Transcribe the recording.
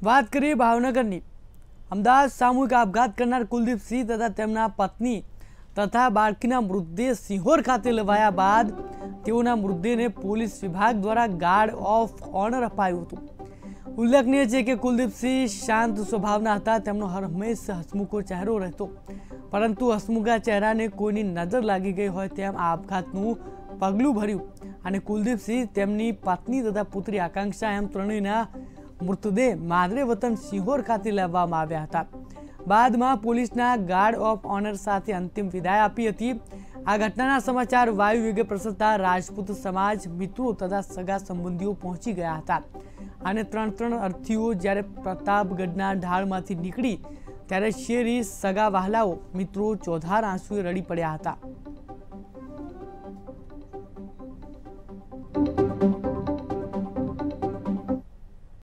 વાત કરીએ ભાવનગરની। અમદાવાદ સામૂહિક આપઘાત કરનાર કુલદીપસિંહ તથા તેમના પત્ની તથા બાળકીના મૃતદેહ સિહોર ખાતે લવાયા બાદ તેઓના મૃતદેહને પોલીસ વિભાગ દ્વારા ગાર્ડ ઓફ ઓનર અપાયું હતું। ઉલ્લેખનીય છે કે કુલદીપસિંહ શાંત સ્વભાવના હતા। તેમનો હર હંમેશા હસમુખો ચહેરો રહેતો, પરંતુ હસમુખા ચહેરાને કોઈની નજર લાગી ગઈ હોય તેમ આ આપઘાતનું પગલું ભર્યું અને કુલદીપસિંહ, તેમની પત્ની તથા પુત્રી આકાંક્ષા એમ ત્રણેયના મૃતદેહ માદરે વતન સિહોર ખાતે લાવવામાં આવ્યા હતા। બાદમાં પોલીસના ગાર્ડ ઓફ ઓનર સાથે અંતિમ વિદાય આપી હતી। આ ઘટનાના સમાચાર વાયુ વેગે પ્રસરતા રાજપૂત સમાજ, મિત્રો તથા સગા સંબંધીઓ પહોંચી ગયા હતા અને ત્રણ અર્થીઓ જ્યારે પ્રતાપગઢના ઢાળમાંથી નીકળી ત્યારે શેરી સગા વહાલાઓ, મિત્રો ચોધાર આંસુએ રડી પડ્યા હતા।